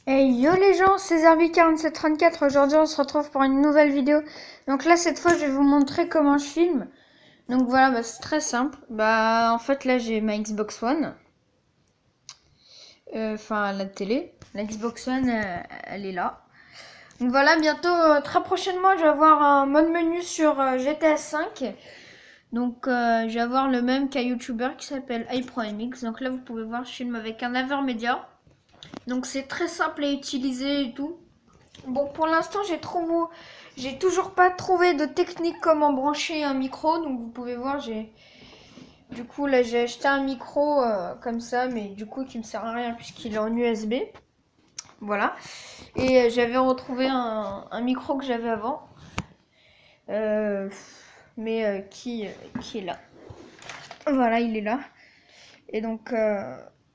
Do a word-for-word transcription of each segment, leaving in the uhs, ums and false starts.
Hey yo les gens, c'est Zerbi quarante-sept trente-quatre. Aujourd'hui on se retrouve pour une nouvelle vidéo. Donc là cette fois je vais vous montrer comment je filme. Donc voilà, bah, c'est très simple. Bah en fait là j'ai ma Xbox One. Enfin euh, la télé. La Xbox One euh, elle est là. Donc voilà, bientôt, euh, très prochainement je vais avoir un mode menu sur euh, G T A cinq. Donc euh, je vais avoir le même qu'un YouTuber qui s'appelle iProMX. Donc là vous pouvez voir je filme avec un Avermedia. Donc c'est très simple à utiliser et tout. Bon, pour l'instant, j'ai trouvé, j'ai toujours pas trouvé de technique comment brancher un micro. Donc vous pouvez voir, j'ai, du coup là j'ai acheté un micro euh, comme ça, mais du coup qui me sert à rien puisqu'il est en U S B. Voilà. Et euh, j'avais retrouvé un, un micro que j'avais avant, euh, mais euh, qui, euh, qui est là. Voilà, il est là. Et donc euh,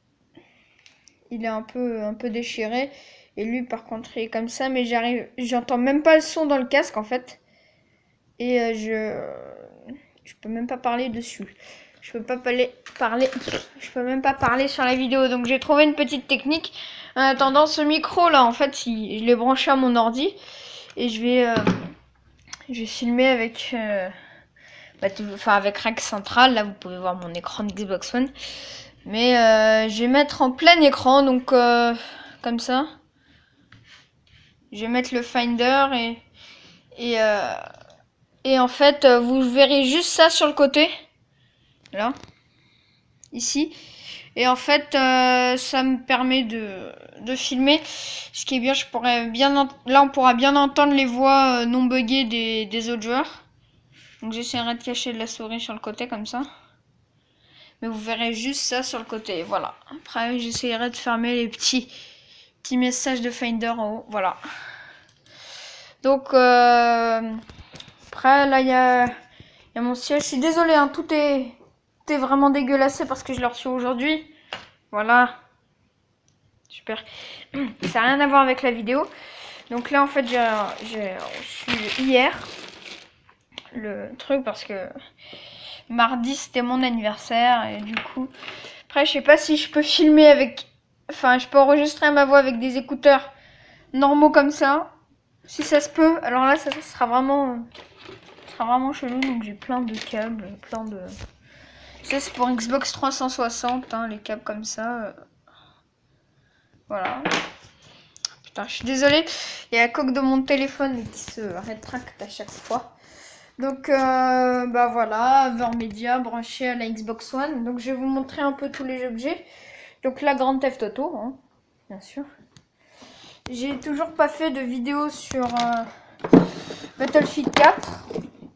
il est un peu, un peu déchiré. Et lui, par contre, il est comme ça, mais j'arrive, j'entends même pas le son dans le casque en fait. Et euh, je, je peux même pas parler dessus. Je peux pas parler, parler, je peux même pas parler sur la vidéo. Donc j'ai trouvé une petite technique. En attendant, ce micro là, en fait, il, je l'ai branché à mon ordi et je vais, euh, je vais filmer avec, euh, bah, tout, enfin avec rack central. Là, vous pouvez voir mon écran de Xbox One. Mais euh, je vais mettre en plein écran, donc euh, comme ça. Je vais mettre le Finder et et euh, et en fait, vous verrez juste ça sur le côté. Là. Ici. Et en fait, euh, ça me permet de, de filmer. Ce qui est bien, je pourrais bien là, on pourra bien entendre les voix euh, non buggées des, des autres joueurs. Donc j'essaierai de cacher de la souris sur le côté comme ça. Mais vous verrez juste ça sur le côté. Voilà. Après, j'essaierai de fermer les petits, petits messages de Finder en haut. Voilà. Donc, euh, après, là, il y a, y a mon siège. Je suis désolée, hein, tout est, tout est vraiment dégueulassé parce que je l'ai reçu aujourd'hui. Voilà. Super. Ça n'a rien à voir avec la vidéo. Donc là, en fait, j'ai reçu hier le truc parce que mardi, c'était mon anniversaire. Et du coup, après, je sais pas si je peux filmer avec... Enfin, je peux enregistrer ma voix avec des écouteurs normaux comme ça. Si ça se peut. Alors là, ça, ça sera vraiment... Ça sera vraiment chelou. Donc j'ai plein de câbles, plein de... Ça, c'est pour Xbox trois cent soixante, hein, les câbles comme ça. Voilà. Putain, je suis désolée. Il y a la coque de mon téléphone qui se rétracte à chaque fois. Donc, euh, bah voilà, Avermedia branché à la Xbox One. Donc, je vais vous montrer un peu tous les objets. Donc, la Grand Theft Auto, hein, bien sûr. J'ai toujours pas fait de vidéo sur euh, Battlefield quatre.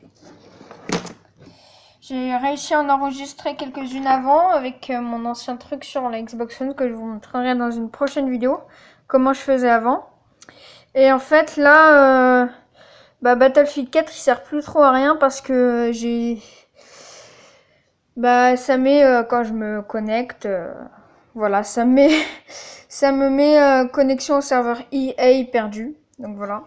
J'ai réussi à en enregistrer quelques-unes avant avec euh, mon ancien truc sur la Xbox One que je vous montrerai dans une prochaine vidéo. Comment je faisais avant. Et en fait, là, euh, bah, Battlefield quatre, il sert plus trop à rien parce que j'ai... Bah, ça met, euh, quand je me connecte, euh, voilà, ça met, ça me met euh, connexion au serveur E A perdu. Donc voilà.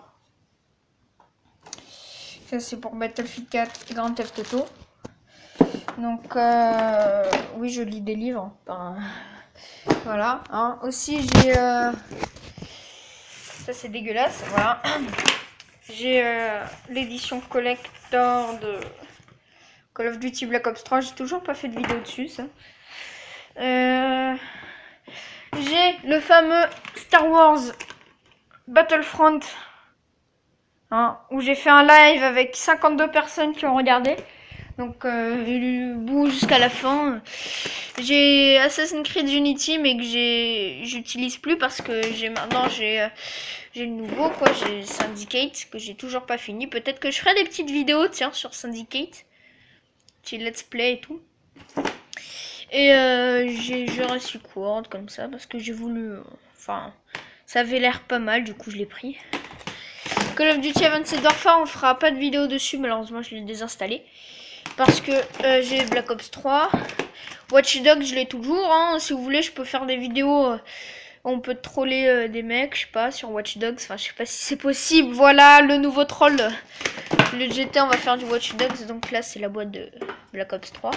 Ça, c'est pour Battlefield quatre Grand Theft Auto. Donc, euh, oui, je lis des livres. Enfin, voilà. Hein. Aussi, j'ai... Euh, ça, c'est dégueulasse. Voilà. J'ai euh, l'édition collector de Call of Duty Black Ops trois. J'ai toujours pas fait de vidéo dessus, ça. Euh, j'ai le fameux Star Wars Battlefront. Hein, où j'ai fait un live avec cinquante-deux personnes qui ont regardé. Donc, euh, du bout jusqu'à la fin. J'ai Assassin's Creed Unity, mais que j'ai j'utilise plus parce que j'ai maintenant j'ai... Euh, J'ai le nouveau, quoi. J'ai Syndicate, que j'ai toujours pas fini. Peut-être que je ferai des petites vidéos, tiens, sur Syndicate. Petit let's play et tout. Et euh, j'ai Jurassic World, comme ça, parce que j'ai voulu... Euh, enfin, ça avait l'air pas mal, du coup, je l'ai pris. Call of Duty Advanced Warfare, on fera pas de vidéo dessus, malheureusement, je l'ai désinstallé. Parce que euh, j'ai Black Ops trois. Watch Dogs, je l'ai toujours, hein. Si vous voulez, je peux faire des vidéos... Euh, on peut troller euh, des mecs, je sais pas, sur Watch Dogs. Enfin, je sais pas si c'est possible. Voilà, le nouveau troll. Le G T, on va faire du Watch Dogs. Donc là, c'est la boîte de Black Ops trois.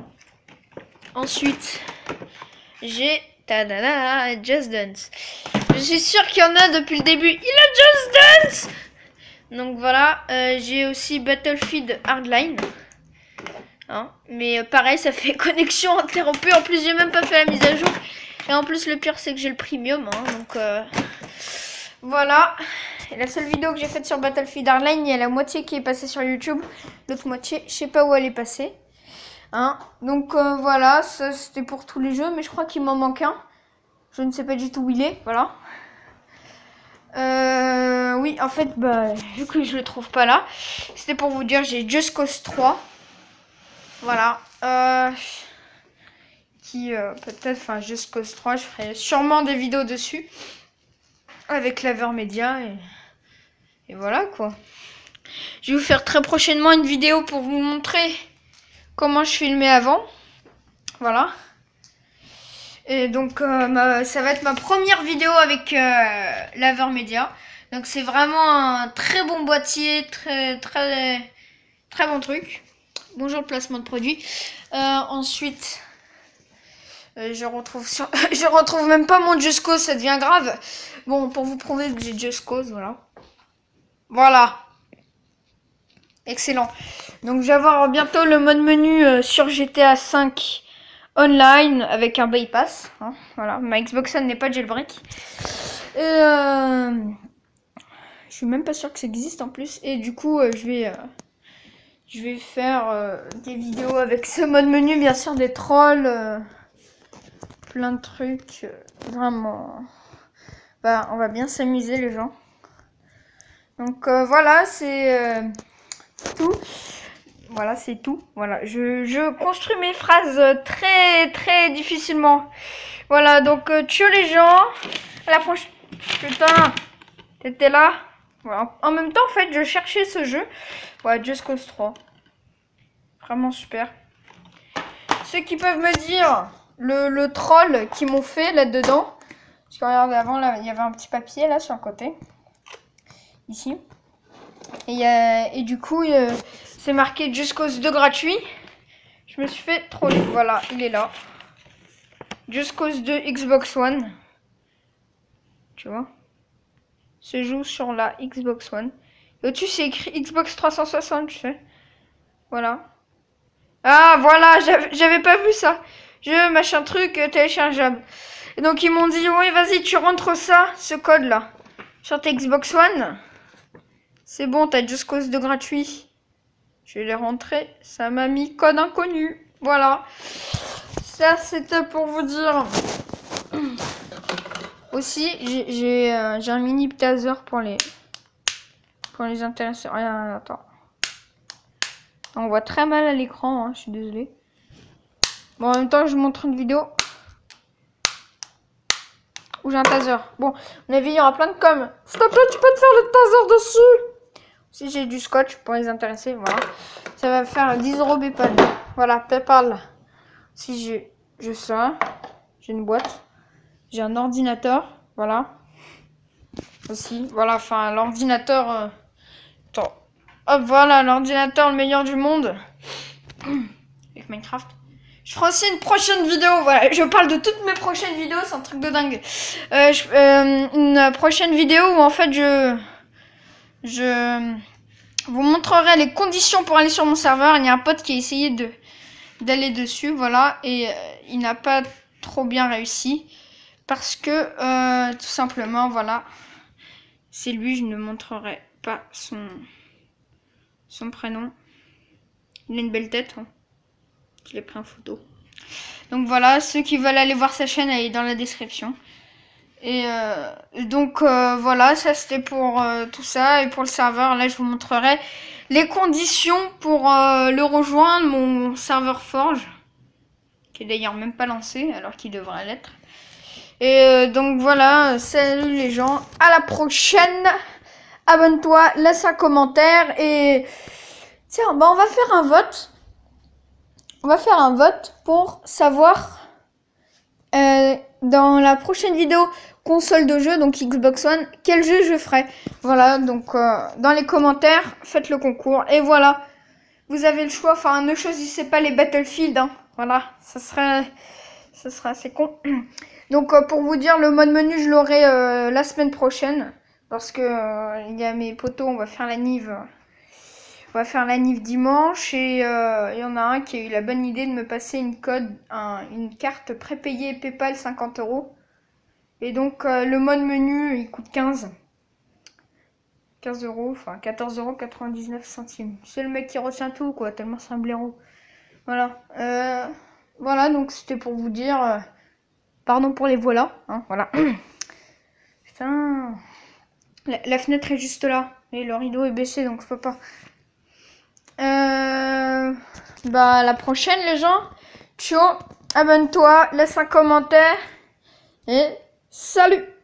Ensuite, j'ai... Tadada, Just Dance. Je suis sûre qu'il y en a depuis le début. Il a Just Dance. Donc voilà, euh, j'ai aussi Battlefield Hardline. Hein, mais euh, pareil, ça fait connexion interrompue. En plus, j'ai même pas fait la mise à jour. Et en plus, le pire, c'est que j'ai le premium. Hein, donc euh, voilà. Et la seule vidéo que j'ai faite sur Battlefield Hardline, il y a la moitié qui est passée sur YouTube. L'autre moitié, je sais pas où elle est passée. Hein, donc euh, voilà, ça c'était pour tous les jeux. Mais je crois qu'il m'en manque un. Je ne sais pas du tout où il est. Voilà. Euh, oui, en fait, bah, vu que je le trouve pas là, c'était pour vous dire, j'ai Just Cause trois. Voilà. Euh, qui, euh, peut-être, enfin, Just Cause trois, je ferai sûrement des vidéos dessus. Avec l'Avermedia et, et voilà, quoi. Je vais vous faire très prochainement une vidéo pour vous montrer comment je filmais avant. Voilà. Et donc, euh, ma, ça va être ma première vidéo avec euh, l'Avermedia. Donc, c'est vraiment un très bon boîtier, très, très, très bon truc. Bonjour le placement de produit. Euh, ensuite, euh, je retrouve sur... je retrouve même pas mon Just Cause, ça devient grave. Bon, pour vous prouver que j'ai Just Cause, voilà. Voilà. Excellent. Donc, je vais avoir bientôt le mode menu euh, sur G T A cinq online avec un bypass. Hein, voilà, ma Xbox One n'est pas jailbreak. Et euh, je suis même pas sûre que ça existe en plus. Et du coup, euh, je vais, euh, je vais faire euh, des vidéos avec ce mode menu, bien sûr, des trolls, euh, plein de trucs, euh, vraiment. Bah, on va bien s'amuser les gens. Donc euh, voilà, c'est euh, tout. Voilà, c'est tout. Voilà, je, je construis mes phrases très très difficilement. Voilà, donc euh, tue les gens. À la prochaine. Putain, t'étais là. Voilà. En même temps, en fait, je cherchais ce jeu. Ouais, Just Cause trois. Vraiment super. Ceux qui peuvent me dire le, le troll qu'ils m'ont fait là-dedans. Parce que regardez, avant, là, il y avait un petit papier là sur le côté. Ici. Et, euh, et du coup, euh, c'est marqué Just Cause deux gratuit. Je me suis fait troller. Voilà, il est là. Just Cause deux Xbox One. Tu vois. Se joue sur la Xbox One. Et au-dessus, c'est écrit Xbox trois cent soixante, tu sais. Voilà. Ah, voilà, j'avais pas vu ça. Je, machin truc, euh, téléchargeable. Et donc, ils m'ont dit, oui, vas-y, tu rentres ça, ce code-là, sur ta Xbox One. C'est bon, t'as Just Cause deux gratuit. Je vais les rentrer. Ça m'a mis code inconnu. Voilà. Ça, c'était pour vous dire. Aussi, j'ai euh, un mini taser pour les pour les intéressés. Regarde, attends. On voit très mal à l'écran, hein, je suis désolée. Bon, en même temps, je vous montre une vidéo où j'ai un taser. Bon, à mon avis, il y aura plein de com. S'il te plaît, tu peux te faire le taser dessus. Si j'ai du scotch pour les intéresser, voilà. Ça va faire dix euros PayPal. Voilà, PayPal. Si j'ai je ça, j'ai une boîte. J'ai un ordinateur, voilà. Aussi, voilà, enfin, l'ordinateur... Euh... Attends. Hop, voilà, l'ordinateur le meilleur du monde. Avec Minecraft. Je ferai aussi une prochaine vidéo, voilà. Je parle de toutes mes prochaines vidéos, c'est un truc de dingue. Euh, je, euh, une prochaine vidéo où, en fait, je... Je vous montrerai les conditions pour aller sur mon serveur. Il y a un pote qui a essayé de d'aller dessus, voilà. Et euh, il n'a pas trop bien réussi. Parce que, euh, tout simplement, voilà, c'est lui, je ne montrerai pas son, son prénom. Il a une belle tête, hein. Je l'ai pris en photo. Donc voilà, ceux qui veulent aller voir sa chaîne, elle est dans la description. Et euh, donc euh, voilà, ça c'était pour euh, tout ça. Et pour le serveur, là je vous montrerai les conditions pour euh, le rejoindre, mon serveur Forge. Qui est d'ailleurs même pas lancé, alors qu'il devrait l'être. Et euh, donc voilà, salut les gens, à la prochaine. Abonne-toi, laisse un commentaire et tiens, bah on va faire un vote. On va faire un vote pour savoir euh, dans la prochaine vidéo console de jeu, donc Xbox One, quel jeu je ferai. Voilà, donc euh, dans les commentaires, faites le concours et voilà, vous avez le choix. Enfin, ne choisissez pas les Battlefield, hein. Voilà, ça serait, ça serait assez con. Donc, euh, pour vous dire, le mode menu, je l'aurai euh, la semaine prochaine. Parce que euh, il y a mes potos, on va faire la nive. On va faire la nive dimanche. Et euh, il y en a un qui a eu la bonne idée de me passer une code, un, une carte prépayée PayPal cinquante euros. Et donc, euh, le mode menu, il coûte quinze. quinze euros, enfin quatorze euros quatre-vingt-dix-neuf centimes. C'est le mec qui retient tout, quoi, tellement c'est un blaireau. Voilà. Euh, voilà, donc c'était pour vous dire. Euh, pardon pour les voilà. Hein, voilà. Putain. La, la fenêtre est juste là. Et le rideau est baissé, donc je peux pas. Euh, bah, à la prochaine, les gens. Ciao. Abonne-toi, laisse un commentaire. Et salut!